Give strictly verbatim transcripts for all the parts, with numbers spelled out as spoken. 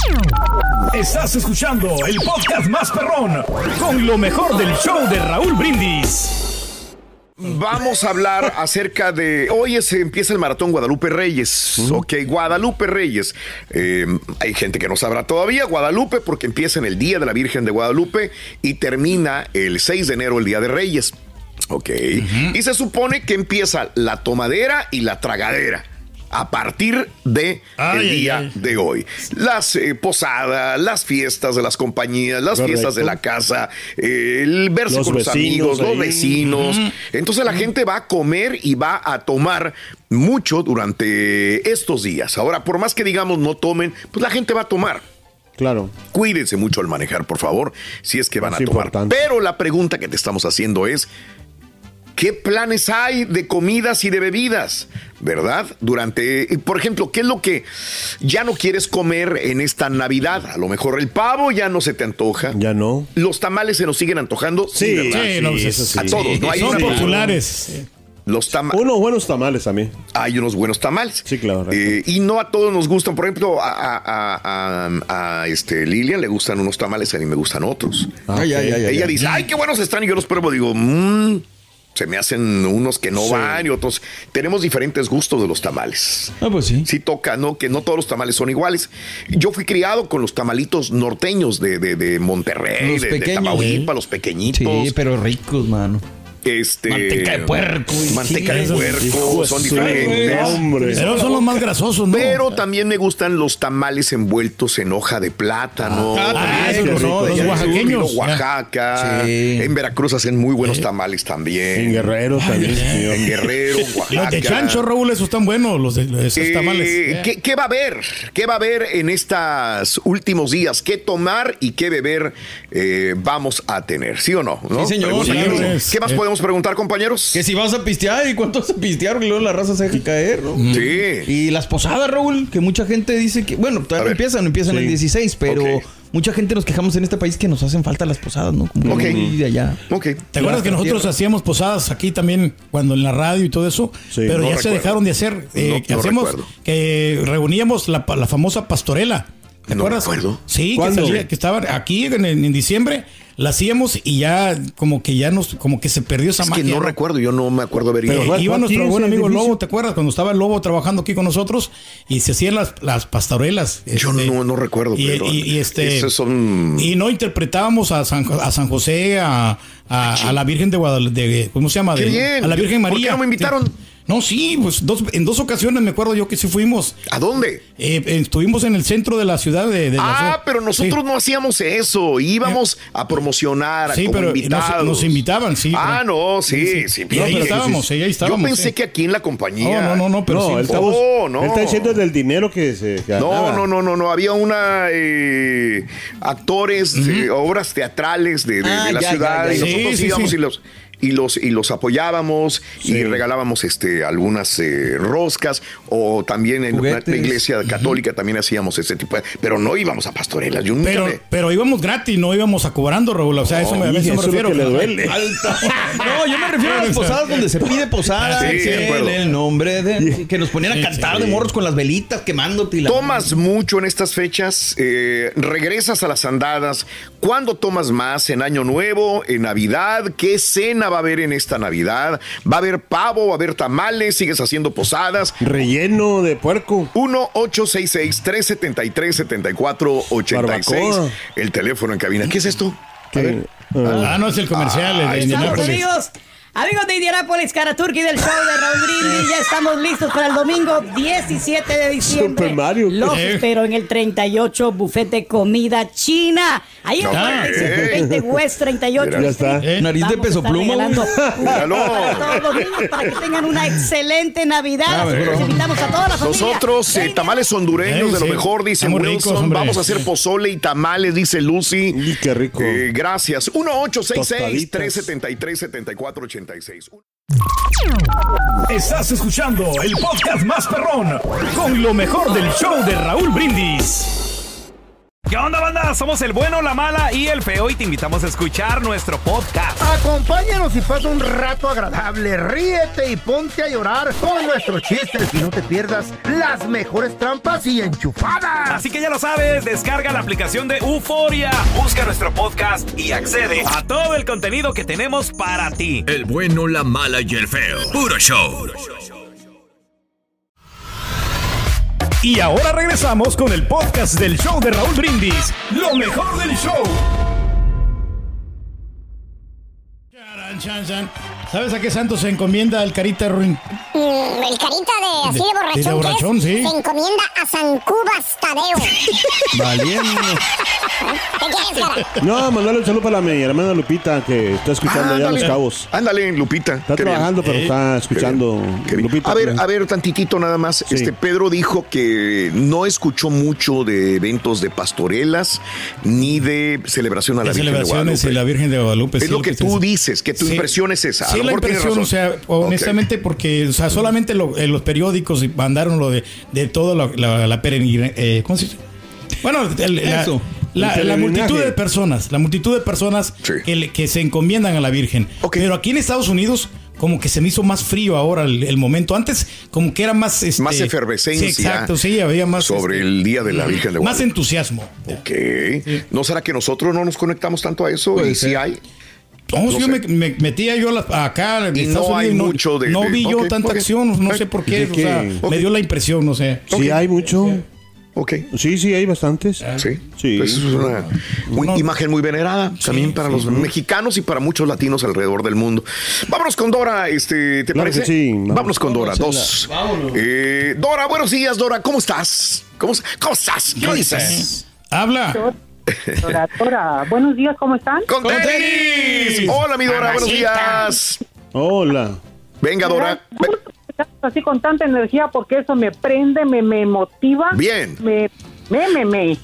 Estás escuchando el podcast más perrón con lo mejor del show de Raúl Brindis. Vamos a hablar acerca de... Hoy se empieza el Maratón Guadalupe Reyes. Uh-huh. Ok, Guadalupe Reyes. Eh, hay gente que no sabrá todavía Guadalupe porque empieza en el Día de la Virgen de Guadalupe y termina el seis de enero, el Día de Reyes. Ok. Uh-huh. Y se supone que empieza la tomadera y la tragadera a partir de ay, el día ay, ay. de hoy. Las eh, posadas, las fiestas de las compañías, las Correcto. fiestas de la casa, eh, el verse los con los amigos, ahí. los vecinos. Uh-huh. Entonces la uh-huh. gente va a comer y va a tomar mucho durante estos días. Ahora, por más que digamos no tomen, pues la gente va a tomar. Claro. Cuídense mucho al manejar, por favor, si es que van es a tomar. Importante. Pero la pregunta que te estamos haciendo es: ¿qué planes hay de comidas y de bebidas? ¿Verdad? Durante, por ejemplo, ¿qué es lo que ya no quieres comer en esta Navidad? A lo mejor el pavo ya no se te antoja. Ya no. ¿Los tamales se nos siguen antojando? Sí, sí, sí, no, sí, eso sí. A todos, ¿no? Hay Son una populares. Sí. Los tamales. Unos buenos tamales a mí. Hay unos buenos tamales. Sí, claro. Eh, y no a todos nos gustan. Por ejemplo, a, a, a, a este Lilian le gustan unos tamales, a mí me gustan otros. Ay, ay, ay, Ella ay, dice, ay, qué buenos están. Y yo los pruebo, digo, mmm. Se me hacen unos que no sí. van y otros. Tenemos diferentes gustos de los tamales. Ah, pues sí. Sí toca, ¿no? Que no todos los tamales son iguales. Yo fui criado con los tamalitos norteños de, de, de Monterrey, los de, pequeños, de Tamaulipas, ¿eh? Los pequeñitos. Sí, pero ricos, mano. Este, manteca de puerco. Manteca sí, de puerco, son sí, diferentes. Hombre. Pero son los más grasosos, ¿no? Pero también me gustan los tamales envueltos en hoja de plátano. Ah, ah, eso, los, no, los oaxaqueños. Oaxaca. Sí. En Veracruz hacen muy buenos tamales también. En Guerrero también. Ay, en Guerrero, Oaxaca. Los de chancho, Raúl, esos están buenos, los de esos eh, tamales. ¿qué, ¿Qué va a haber? ¿Qué va a haber en estos últimos días? ¿Qué tomar y qué beber eh, vamos a tener? ¿Sí o no? ¿No? Sí, señor. Claro. ¿Qué más eh. podemos preguntar, compañeros? Que si vas a pistear y cuánto vas a pistear, y luego la raza se deja caer, ¿no? Sí. Y las posadas, Raúl, que mucha gente dice que, bueno, todavía empiezan, empiezan sí. el dieciséis, pero okay. mucha gente nos quejamos en este país que nos hacen falta las posadas, ¿no? Como okay. de allá. Okay. ¿Te acuerdas que nosotros tierra? hacíamos posadas aquí también cuando en la radio y todo eso? Sí, pero no ya recuerdo. se dejaron de hacer. Eh, no, que no hacemos recuerdo. que reuníamos la, la famosa pastorela. ¿Te no acuerdas? Recuerdo. Sí, que, salía, que estaba aquí en, en diciembre. La hacíamos y ya como que ya nos como que se perdió esa es magia. Es que no, no recuerdo, yo no me acuerdo haber ido. Eh, iba nuestro buen amigo Lobo, ¿te acuerdas? Cuando estaba el Lobo trabajando aquí con nosotros y se hacían las, las pastorelas. Yo este, no, no recuerdo. Y, pero, y, y este son... y no interpretábamos a San, a San José, a, a, a la Virgen de Guadalupe, ¿cómo se llama? Qué De, bien. A la Virgen María. ¿Por qué no me invitaron? No, sí, pues dos, en dos ocasiones me acuerdo yo que sí fuimos. ¿A dónde? Eh, estuvimos en el centro de la ciudad de, de Ah, la ciudad. pero nosotros sí. no hacíamos eso. Íbamos eh, a promocionar sí, como pero invitados. Nos, nos invitaban, sí. Ah, pero, no, sí, sí. sí, sí y ahí estábamos, sí, ahí estábamos. Yo pensé sí. que aquí en la compañía. No, no, no, no pero no, sí. Él está, oh, no. él está diciendo del dinero que se que No, no, no, no, no. Había una eh, actores, uh-huh. eh, obras teatrales de, de, ah, de la ya, ciudad ya, ya. y nosotros sí, íbamos sí, sí. y los. Y los, y los apoyábamos sí. y regalábamos este, algunas eh, roscas o también en una iglesia católica uh-huh. también hacíamos ese tipo de... Pero no íbamos a pastorelas. Yo nunca pero, me... pero íbamos gratis, no íbamos a cobrando, Raúl. O sea, no, eso me, eso me refiero. Que le duele. No, yo me refiero a las posadas donde se pide posada. Sí, sí, en el nombre de... Que nos ponían a cantar sí, sí. de morros con las velitas quemándote. Y la... ¿Tomas mucho en estas fechas? Eh, ¿Regresas a las andadas? ¿Cuándo tomas más? ¿En Año Nuevo? ¿En Navidad? ¿Qué cena va a haber en esta Navidad? ¿Va a haber pavo? ¿Va a haber tamales? ¿Sigues haciendo posadas? Relleno de puerco. uno ocho seis seis, tres siete tres, siete cuatro ocho seis. El teléfono en cabina. ¿Qué es esto? A ver. Ah, no, es el comercial. Ah, el de Indianápolis. Amigos, amigos de Indianápolis, Caraturki del show de Raúl Brindis, ya estamos listos para el domingo diecisiete de diciembre. Super Mario. Los eh. espero en el treinta y ocho Buffet de Comida China. Ahí en el setecientos veinte West treinta y ocho. Ya está. Eh. Nariz de peso pluma. Para todos los niños, para que tengan una excelente Navidad. Ah, Así que los invitamos a toda la familia. Nosotros, eh, tamales hondureños, eh, de lo sí. mejor, dice Wilson. Ricos, Vamos a hacer pozole y tamales, dice Lucy. Y qué rico. Eh, gracias. uno ocho seis seis, tres siete tres, siete cuatro ocho seis. Estás escuchando el podcast más perrón con lo mejor del show de Raúl Brindis. ¿Qué onda, banda? Somos el bueno, la mala y el feo y te invitamos a escuchar nuestro podcast. Acompáñanos y pasa un rato agradable. Ríete y ponte a llorar con nuestros chistes y no te pierdas las mejores trampas y enchufadas. Así que ya lo sabes, descarga la aplicación de Euforia, busca nuestro podcast y accede a todo el contenido que tenemos para ti. El bueno, la mala y el feo. Puro show. Y ahora regresamos con el podcast del show de Raúl Brindis. Lo mejor del show. ¿Sabes a qué santo se encomienda el Carita Ruin? Mm, el Carita de así de, de borrachón, de borrachón, sí. Se encomienda a San Cubas Tadeo. Valiendo. ¿Qué quieres, cara? No, mandarle un saludo para mi hermana Lupita, que está escuchando Ah, allá en ándale. Los Cabos. Ándale, Lupita. Está Qué trabajando, bien. pero está escuchando. Qué bien. Lupita, A ver, pues. a ver, tantitito nada más. Sí. Este Pedro dijo que no escuchó mucho de eventos de pastorelas ni de celebración a la Las Virgen de celebraciones Guadalupe. y la Virgen de Guadalupe. Es sí, lo que se- tú dices, que tu Sí. impresión es esa. A Sí, lo la mejor tienes impresión, o razón. sea, honestamente, porque, o sea, solamente lo- en los periódicos mandaron lo de, de toda la, la, la peregrina- eh, ¿cómo se dice? Bueno, el- la, Eso. la- El la multitud peregrinaje. de personas, la multitud de personas Sí. que, le- que se encomiendan a la Virgen. Ok. Pero aquí en Estados Unidos, como que se me hizo más frío ahora el, el momento. Antes, como que era más... Este, Más efervescencia. Sí, exacto, sí, había más... sobre este, el Día de la Virgen de Más Guadalupe. entusiasmo. Ok. ¿No será que nosotros no nos conectamos tanto a eso? Puede Y sí ser. hay. No, No si yo sé. me, me metía yo a la- acá en Y Estados no hay Unidos, mucho de- no de- vi yo ok, tanta ok. acción, no sé por qué, ¿De o sea, qué? me dio la impresión, no sé. Sí, hay mucho. Ok. Sí, sí, hay bastantes. Sí. Sí. Pues eso es una muy- No. imagen muy venerada también para los mexicanos y para muchos latinos alrededor del mundo. Vámonos con Dora, este, ¿te Claro parece? que sí, vamos. Vámonos con Dora, Vámonos, dos. vámonos. Eh, Dora, buenos días, Dora, ¿cómo estás? ¿Cómo, cómo estás? ¿Qué dices? Habla. Dora, Dora, buenos días, ¿cómo están? ¡Con Con tenis! tenis. Hola, mi Dora, buenos Mamacita. días. Hola. Venga, Dora. Me gusta escuchar así con tanta energía porque eso me prende, me, me motiva. Bien. Me, me, me, me.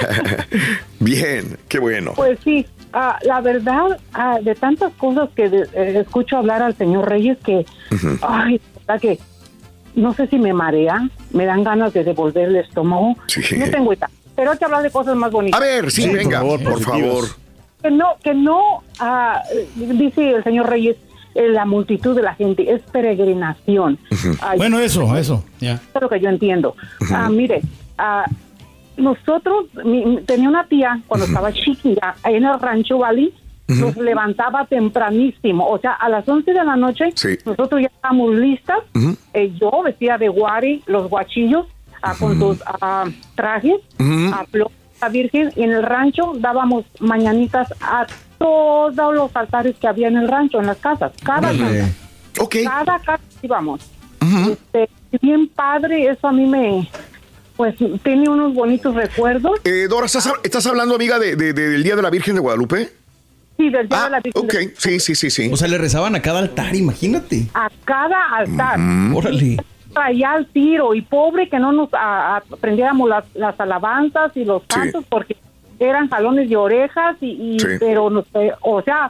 Bien, qué bueno. Pues sí, ah, la verdad, ah, de tantas cosas que de- eh, escucho hablar al señor Reyes que, ay, verdad que no sé si me marea, me dan ganas de devolver el estómago. Sí. No tengo idea, pero hay que hablar de cosas más bonitas. A ver, sí, Sí, por venga, por favor, favor. positivas. Que no, que no, ah, dice el señor Reyes, eh, la multitud de la gente, es peregrinación. Ay, Bueno, eso, eso, ya. eso es lo que yo entiendo. Ah, mire, ah, nosotros, mi- mi- tenía una tía cuando estaba chiquita, ahí en el rancho Bali, nos levantaba tempranísimo, o sea, a las once de la noche, Sí. nosotros ya estábamos listas, eh, yo vestida de guari, los guachillos, ah, con sus ah, trajes, a flor la Virgen, y en el rancho dábamos mañanitas a todos los altares que había en el rancho, en las casas, cada casa. Ok. Cada casa íbamos. Este, bien padre, eso a mí me, pues, tiene unos bonitos recuerdos. Eh, Dora, ¿estás, ¿estás hablando, amiga, de, de- de- del Día de la Virgen de Guadalupe? Sí, del Día de la Ah, Virgen. ok, sí, sí, sí, sí. O sea, le rezaban a cada altar, imagínate. A cada altar. Órale. Traía al tiro, y pobre que no nos a- a- aprendiéramos las, las alabanzas y los cantos, porque eran jalones de orejas, y, y Sí. pero, nos, eh, o sea,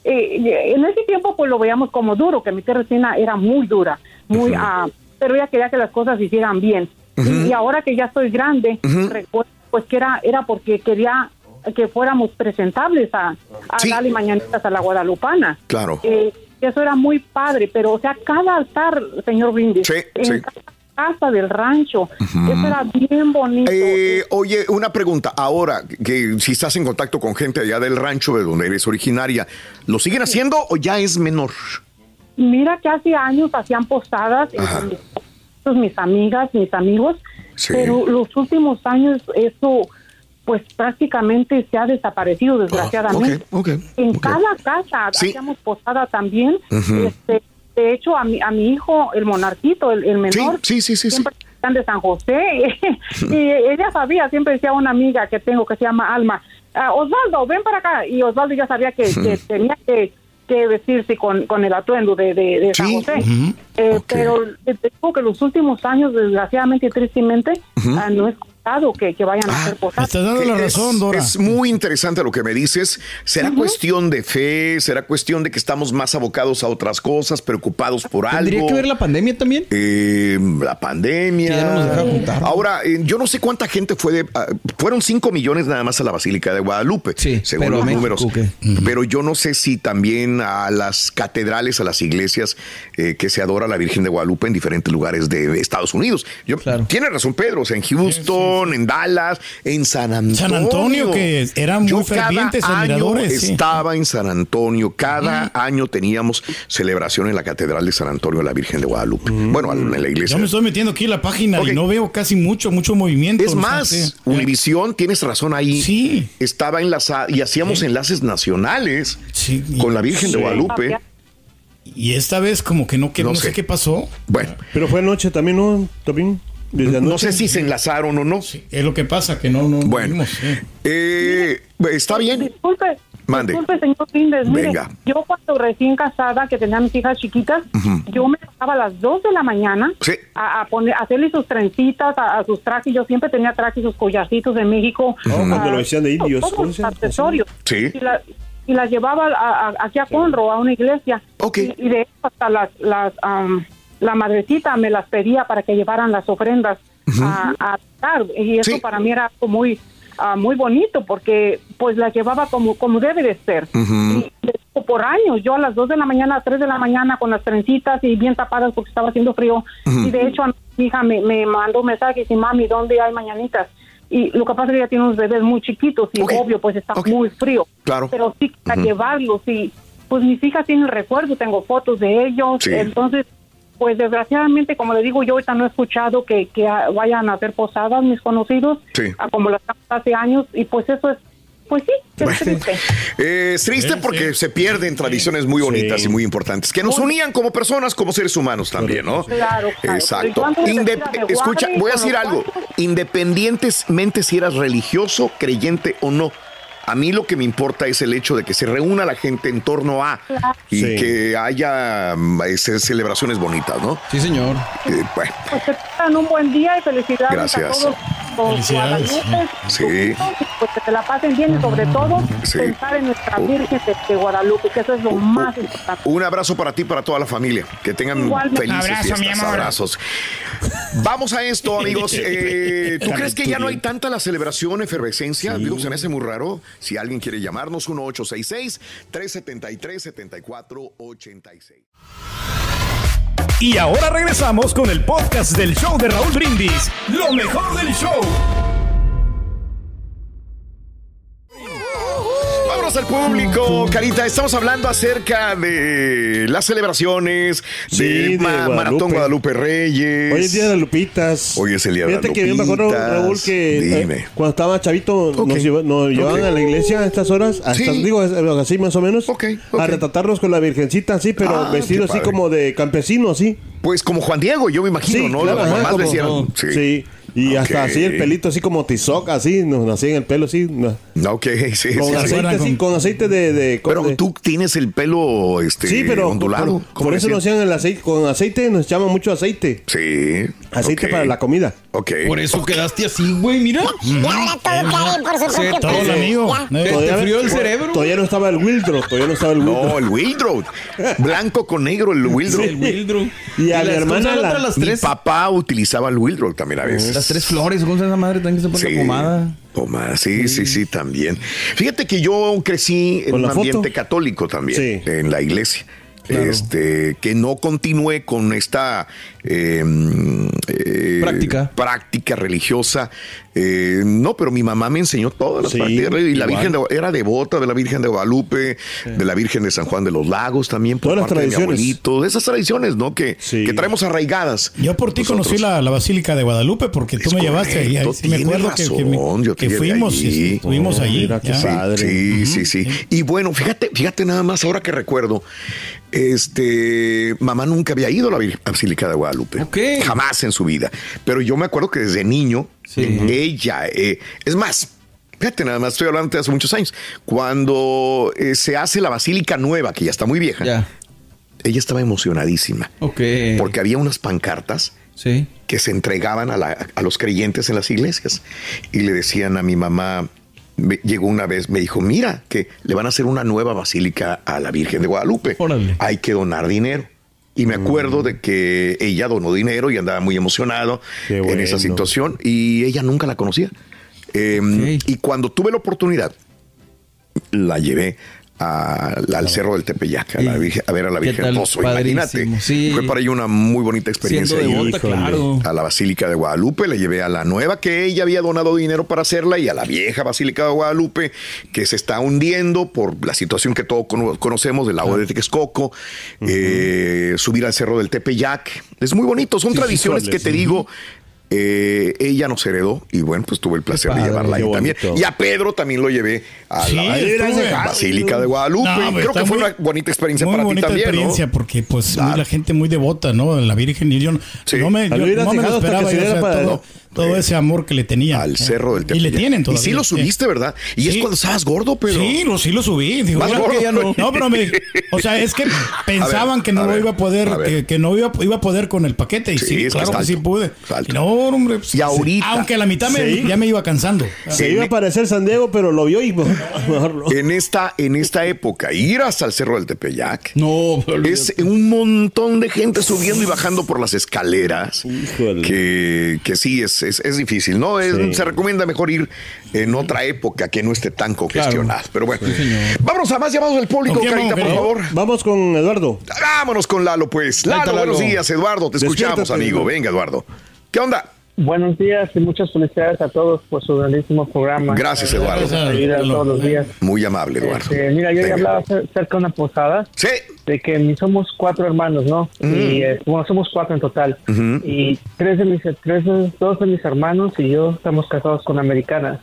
eh, en ese tiempo pues lo veíamos como duro, que mi tía Resina era muy dura, muy, ah, pero ella quería que las cosas se hicieran bien. y, y ahora que ya estoy grande, recuerdo pues que era, era porque quería que fuéramos presentables a, a Sí. darle mañanitas a la guadalupana. Claro. Eh, eso era muy padre, pero o sea, cada altar, señor Brindis, Sí, en sí. cada casa del rancho, eso era bien bonito. Eh, oye, una pregunta. Ahora, que si estás en contacto con gente allá del rancho de donde eres originaria, ¿lo siguen haciendo o ya es menor? Mira que hace años hacían posadas entre mis, mis amigas, mis amigos, Sí. pero los últimos años eso pues prácticamente se ha desaparecido, desgraciadamente. ok, ok, En ok. cada casa Sí. hacíamos posada también. Ujú. este, de hecho, a mi, a mi hijo, el monarquito, el, el menor, Sí, sí, sí, sí. siempre están de San José. Y ella sabía, siempre decía una amiga que tengo que se llama Alma, "Ah, Osvaldo, ven para acá". Y Osvaldo ya sabía que, que tenía que, que vestirse con, con el atuendo de, de, de San Sí. José. Ujú. Eh, Ok. Pero te digo que los últimos años, desgraciadamente y tristemente, ah, no he escuchado descartado que, que vayan a ser posadas. Estás dando la Es- razón, Dora. Es muy interesante lo que me dices. ¿Será cuestión de fe? ¿Será cuestión de que estamos más abocados a otras cosas, preocupados por algo? ¿Tendría que ver la pandemia también? Eh, la pandemia. Que ya no nos dejaron juntar. Ahora, eh, yo no sé cuánta gente fue de. ah, fueron cinco millones nada más a la Basílica de Guadalupe, Sí, según pero los a México, números. ¿qué? Pero yo no sé si también a las catedrales, a las iglesias eh, que se adora a la Virgen de Guadalupe en diferentes lugares de Estados Unidos. Yo, Tiene razón, Pedro. O sea, en Houston, en Dallas, en San Antonio. San Antonio, que eran muy Yo fervientes cada año admiradores, sí. estaba en San Antonio. Cada año teníamos celebración en la Catedral de San Antonio de la Virgen de Guadalupe. Bueno, en la iglesia. Yo me estoy metiendo aquí en la página Ok. y no veo casi mucho, mucho movimiento. Es no más, sé. Univisión, tienes razón ahí. Sí. Estaba enlazada y hacíamos enlaces nacionales con la Virgen de Sí. Guadalupe. Y esta vez como que no, que, No no, sé. sé. qué pasó. Bueno, Pero fue anoche también, ¿no? También. Desde no anoche. sé si se enlazaron o no. Es lo que pasa, que no, no no Bueno, vimos, sí. eh, está bien. Disculpe, Mande. disculpe, señor Lindes. Mire, Venga. yo cuando recién casada, que tenía mis hijas chiquitas, Ujú. yo me levantaba a las dos de la mañana Sí. a, a poner, a hacerle sus trencitas, a, a sus trajes. Yo siempre tenía trajes, sus collarcitos de México. Oh, ah, cuando lo decían de indios, todos ¿cómo los se llama? accesorios. Sí. Y, la- y las llevaba a- a- aquí a Conroe, a una iglesia. Ok. Y, y de hecho hasta las, las am, la madrecita me las pedía para que llevaran las ofrendas a, a dar. Y eso Sí. para mí era algo muy ah, muy bonito, porque pues las llevaba como, como debe de ser. Ujú. Y de hecho, por años, yo a las dos de la mañana, a las tres de la mañana, con las trencitas y bien tapadas porque estaba haciendo frío. Ujú. Y de hecho, a mi hija me, me mandó un mensaje y dice, mami, ¿dónde hay mañanitas? Y lo que pasa es que ella tiene unos bebés muy chiquitos y Ok. obvio, pues está Ok. muy frío. Claro. Pero sí, a Ujú. llevarlos y pues mis hijas tienen recuerdos, tengo fotos de ellos. Sí. Entonces, pues desgraciadamente, como le digo, yo ahorita no he escuchado que, que ah, vayan a hacer posadas mis conocidos, Sí. ah, como las hace años, y pues eso es, pues sí, es triste. Eh, es triste Sí, porque sí. se pierden tradiciones muy bonitas Sí. y muy importantes que nos unían como personas, como seres humanos también, ¿no? Claro, claro. Exacto. Pero yo antes de Indep- vestir a de Escucha, guardia y voy a con decir los algo. guantes. Independientemente si eras religioso, creyente o no. A mí lo que me importa es el hecho de que se reúna la gente en torno a y Sí. que haya mm, ese- celebraciones bonitas, ¿no? Sí, señor. Eh, bueno, Pues que tengan un buen día y felicidades Gracias. a todos. Con Felicidades, Guadalupe, sí. sus hijos, y pues que se la pasen bien y sobre todo Sí. pensar en nuestra Virgen de, de Guadalupe, que eso es lo más importante. un abrazo para ti y para toda la familia. Que tengan Igualmente. felices Abrazo, fiestas. mi amor. Abrazos. Vamos a esto, amigos. Eh, ¿Tú crees que ya no hay tanta la celebración, efervescencia? Digo, se me hace muy raro. Si alguien quiere llamarnos, uno ocho seis seis, tres siete tres, siete cuatro ocho seis. Y ahora regresamos con el podcast del show de Raúl Brindis. Lo mejor del show. Vámonos al público, Carita. Estamos hablando acerca de las celebraciones Sí, de, de Ma- Guadalupe. Maratón Guadalupe Reyes. Hoy es Día de las Lupitas. Hoy es el Día de las Fíjate que yo me acuerdo, Lupitas. Raúl, que eh, Dime. cuando estaba chavito Ok. nos, lleva- nos llevaban Ok. a la iglesia a estas horas, hasta, Sí. digo, así más o menos, Ok, ok. a retratarlos con la virgencita, así, pero Ah, vestido qué así padre. como de campesino, así. Pues como Juan Diego, yo me imagino, Sí, ¿no? claro, Las ajá, mamás como- decían. no, sí. Y hasta Ok. así el pelito así como tizoc, así, nos hacían el pelo así, no, Ok, sí, con sí, sí. aceite así, con- con aceite de... de- Pero de- tú tienes el pelo este, sí, pero ondulado. por, ¿Cómo por le eso nos decían? hacían el aceite, con aceite nos echaban mucho aceite, Sí. aceite ok. para la comida. Ok. Por eso quedaste así, güey, mira. Y ahora todo cae por su propio Todo el peso. amigo. Ya. Eh, Te frió el cerebro. Todavía no estaba el Wildro, todavía no estaba el Wildro. No, el Wildrow. Blanco con negro, el Wildrow. El Wildro. Y a mi las- ¿cómo se hermana llama la la- otra? las Mi tres. papá utilizaba el Wildrow también a veces. Las tres flores, ¿cómo se llama esa madre? También que se pone Sí. la pomada. Pomada, sí, sí, sí, también. Fíjate que yo crecí en ¿Con un la foto? ambiente católico también, Sí. en la iglesia. Claro. Este, que no continué con esta eh, eh, Práctica. práctica religiosa. Eh, no, pero mi mamá me enseñó todas las Sí, prácticas. Y la igual. Virgen de- era devota de la Virgen de Guadalupe, de la Virgen de San Juan de los Lagos también, por Todas las parte de mi tradiciones. abuelito. De esas tradiciones, ¿no? Que, Sí. que traemos arraigadas. Yo por ti nosotros. conocí la, la Basílica de Guadalupe porque tú Es me llevaste ahí. correcto, ahí sí me tienes acuerdo que, que, me- razón, yo que te llevé fuimos allí. y estuvimos Oh, ahí. mira qué ya. padre. Sí, sí, sí. Y bueno, fíjate, fíjate nada más ahora que recuerdo, este, mamá nunca había ido a la Vir- Basílica de Guadalupe. Ok. Jamás en su vida. Pero yo me acuerdo que desde niño, Sí. ella, eh, es más, fíjate nada más, estoy hablando de hace muchos años, cuando eh, se hace la Basílica Nueva, que ya está muy vieja, Ya. ella estaba emocionadísima. Ok. Porque había unas pancartas Sí. Que se entregaban a, la, a los creyentes en las iglesias. Y le decían a mi mamá, me, llegó una vez, me dijo, mira, que le van a hacer una nueva basílica a la Virgen de Guadalupe. Órale. Hay que donar dinero. Y me acuerdo mm. de que ella donó dinero y andaba muy emocionado Qué en bueno. esa situación. Y ella nunca la conocía. Eh, okay. Y cuando tuve la oportunidad, la llevé A, al Cerro del Tepeyac, a, la Virgen, a ver a la Virgen Pozo. Imagínate, sí. Fue para ella una muy bonita experiencia. Devota, claro. A la Basílica de Guadalupe, le llevé a la nueva que ella había donado dinero para hacerla y a la vieja Basílica de Guadalupe que se está hundiendo por la situación que todos conocemos del lago claro. de Texcoco. Uh-huh. eh, subir al Cerro del Tepeyac. Es muy bonito, son sí, tradiciones sí, que te sí. digo. Eh, ella nos heredó y bueno, pues tuve el placer padre, de llevarla ahí también. Y a Pedro también lo llevé a sí, la Basílica de Guadalupe. No, creo que fue muy, una bonita experiencia para ti también. Muy bonita experiencia, ¿no? Porque pues claro. la gente muy devota, ¿no? La Virgen y yo, sí. no me, yo, no me lo esperaba. Yo, o sea, para todo, todo ese amor que le tenía al Cerro del Tepeyac. Y le tienen todavía. Y sí lo subiste, ¿verdad? Y sí. es cuando estabas gordo, Pedro. Sí, lo, sí lo subí. Digo, Más gordo. Que ya no, no, pero me, o sea, es que pensaban ver, que no lo iba a poder, a que, que no iba, iba a poder con el paquete. Y sí, sí claro que, que sí pude. No, hombre. Y ahorita. Aunque a la mitad me, ¿sí? ya me iba cansando. Se iba a parecer San Diego, pero lo vio y mejor no. En esta, en esta época, ir hasta el Cerro del Tepeyac no, es un montón de gente subiendo y bajando por las escaleras. Que, que sí, es, es, es difícil, ¿no? Es, sí. Se recomienda mejor ir en otra época que no esté tan congestionada. Claro. Pero bueno, sí, vámonos a más llamados del público, Carita, por favor. Vamos con Eduardo. Vámonos con Lalo, pues. Lalo, Lalo. Buenos días, Eduardo. Te escuchamos, Despiértate, amigo. Venga, Eduardo. ¿Qué onda? Buenos días y muchas felicidades a todos por su grandísimo programa. Gracias, Eduardo. Gracias, todos los días. Muy amable, Eduardo. Este, mira, yo ya hablaba acerca de una posada. Sí. De que somos cuatro hermanos, ¿no? Mm. Y eh, bueno, somos cuatro en total. Uh-huh. Y tres de mis, tres, dos de mis hermanos y yo estamos casados con americanas.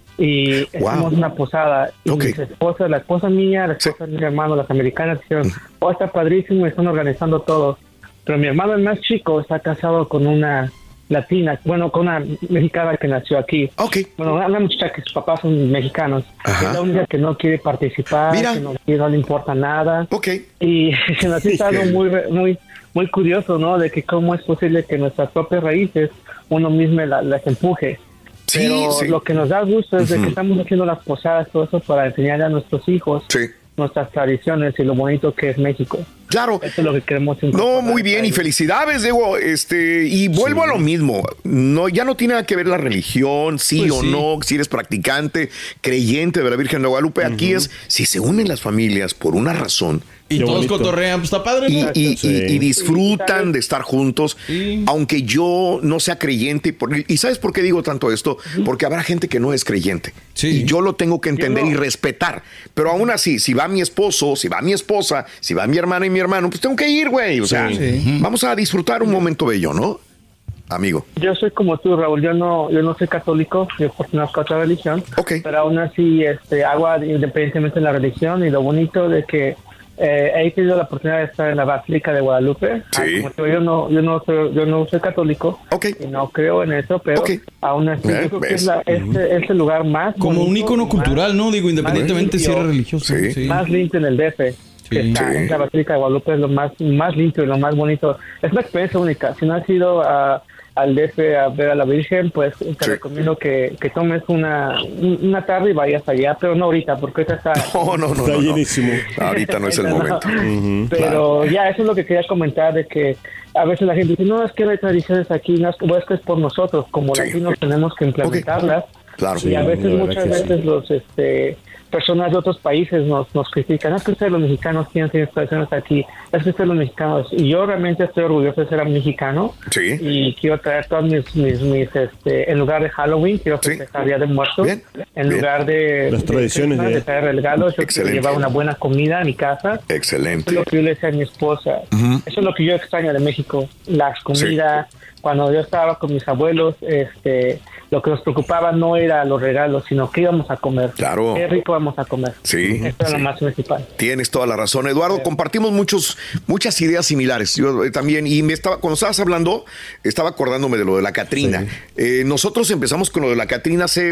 Y wow. hicimos una posada. Y okay. mis esposas, la esposa mía, la esposa sí. de mi hermano, las americanas dijeron, uh-huh. oh, está padrísimo y están organizando todo. Pero mi hermano, el más chico, está casado con una latina, bueno, con una mexicana que nació aquí. Okay. Bueno, una muchacha que sus papás son mexicanos. Ajá. Es la única que no quiere participar, Mira. que no, que no le importa nada. Okay. Y se nos hizo algo muy, muy, muy curioso, ¿no? De que cómo es posible que nuestras propias raíces uno mismo la, las empuje. Sí, Pero sí. lo que nos da gusto es uh-huh. de que estamos haciendo las posadas, todo eso para enseñarle a nuestros hijos sí. nuestras tradiciones y lo bonito que es México. Claro. Eso es lo que queremos. No, muy bien, y felicidades, Diego. Este, y vuelvo sí. a lo mismo. No, ya no tiene nada que ver la religión, sí pues o sí. no, si eres practicante, creyente de la Virgen de Guadalupe. Uh-huh. Aquí es, si se unen las familias por una razón. Y Qué todos bonito. cotorrean, pues está padre, ¿no? Y, y, sí. y, y disfrutan sí. de estar juntos, sí. aunque yo no sea creyente. Y, por, y ¿sabes por qué digo tanto esto? Porque habrá gente que no es creyente. Sí. Y yo lo tengo que entender no. y respetar. Pero aún así, si va mi esposo, si va mi esposa, si va mi hermana y mi hermano, pues tengo que ir, güey. O sea, sí. vamos a disfrutar un momento bello, ¿no? Amigo. Yo soy como tú, Raúl. Yo no, yo no soy católico, yo pertenezco a otra religión. Okay. Pero aún así, este, hago independientemente de la religión y lo bonito de que Eh, he tenido la oportunidad de estar en la Basílica de Guadalupe. Sí. Ah, como yo no, yo no soy, yo no soy católico. Okay. Y no creo en eso, pero okay. aún así ¿Eh? yo creo que es, la, este, es el lugar más como bonito, un ícono cultural, más, ¿no? Digo, independientemente si eres religioso. Sí. Sí. Más limpio en el D F. Sí. Está, sí. La Basílica de Guadalupe es lo más, más limpio y lo más bonito. Es una experiencia única. Si no has ido a al D F a ver a la Virgen, pues te sí. recomiendo que, que tomes una, una tarde y vayas allá, pero no ahorita, porque ahorita está... No, no, no. Está no, llenísimo. No. Ahorita no es el momento. Uh-huh, pero claro. ya, eso es lo que quería comentar, de que a veces la gente dice, no, es que no hay tradiciones aquí, no, es que, es, que es por nosotros, como sí. latinos tenemos que implementarlas. Okay. Claro. Y a veces, sí, muchas veces sí. los... este personas de otros países nos, nos critican, es que ustedes los mexicanos tienen tradiciones aquí, es que ustedes los mexicanos, y yo realmente estoy orgulloso de ser mexicano, sí. y quiero traer todos mis, mis, mis este, en lugar de Halloween, quiero festejar sí. Día de Muertos, bien, en bien. lugar de las tradiciones de, de, de traer regalos, yo quiero llevar una buena comida a mi casa. Excelente. Eso es lo que yo le decía a mi esposa, uh-huh. eso es lo que yo extraño de México, las comidas, sí. cuando yo estaba con mis abuelos, este... lo que nos preocupaba no era los regalos, sino qué íbamos a comer. Claro. Qué rico vamos a comer. Sí. Eso era sí. lo más principal. Tienes toda la razón, Eduardo. Sí. Compartimos muchos, muchas ideas similares. Yo también, y me estaba, cuando estabas hablando, estaba acordándome de lo de la Catrina. Sí. Eh, nosotros empezamos con lo de la Catrina hace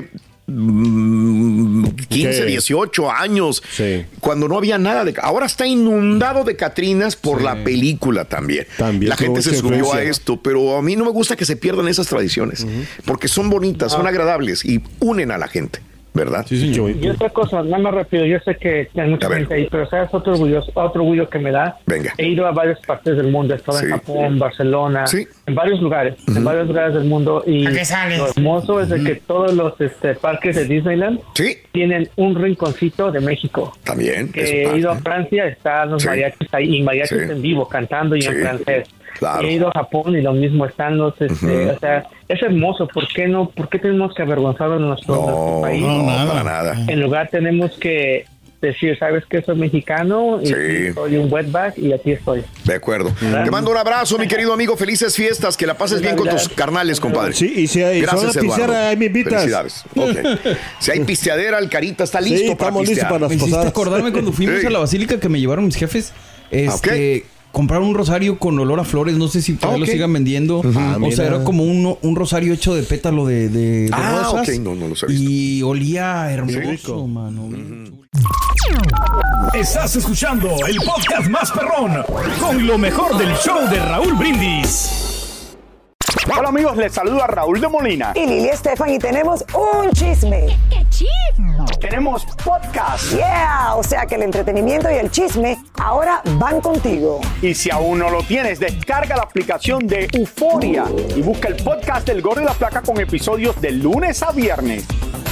quince, dieciocho años, sí. cuando no había nada de... Ahora está inundado de catrinas por sí. la película también. también la gente se subió influencia. a esto, pero a mí no me gusta que se pierdan esas tradiciones, uh-huh. porque son bonitas, ah. son agradables y unen a la gente. ¿Verdad? Sí, sí, yo. Y otra cosa, nada más rápido, yo sé que hay mucha gente ahí, pero ¿sabes otro orgullo, otro orgullo que me da? Venga. He ido a varias partes del mundo, he estado sí. en Japón, Barcelona, sí. en varios lugares, uh-huh. en varios lugares del mundo, y lo hermoso es de uh-huh. que todos los este, parques de Disneyland sí. tienen un rinconcito de México. También. Que he ido a Francia, están los sí. mariachis ahí, y mariachis sí. en vivo, cantando y sí. en francés. Claro. He ido a Japón y lo mismo están los, este, uh-huh. o sea, es hermoso. ¿Por qué no? ¿Por qué tenemos que avergonzarnos de nuestro, no, nuestro país? No, no, para nada. En lugar tenemos que decir, ¿sabes qué? Soy mexicano y sí. soy un wetback y aquí estoy. De acuerdo. ¿verdad? Te mando un abrazo, mi querido amigo. Felices fiestas. Que la pases bien con tus carnales, compadre. Sí, y si hay Gracias, pisteadera, ahí me invitas. Felicidades. Okay. Si hay pisteadera, el Carita está listo sí, para estamos pistear. listos para las me hiciste posadas. acordarme cuando fuimos sí. a la basílica que me llevaron mis jefes. Este... Okay. Compraron un rosario con olor a flores, no sé si todavía okay. lo sigan vendiendo. Ah, o sea, era como un, un rosario hecho de pétalo de, de, de ah, rosas. Okay. No, no los he visto. Y olía hermoso, sí. mano. Uh-huh. Estás escuchando el podcast más perrón con lo mejor del show de Raúl Brindis. Hola amigos, les saluda Raúl de Molina y Lili Estefan y tenemos un chisme. ¿Qué chisme? Tenemos podcast. Yeah, o sea que el entretenimiento y el chisme ahora van contigo. Y si aún no lo tienes, descarga la aplicación de Euforia y busca el podcast del Gordo y la Flaca con episodios de lunes a viernes.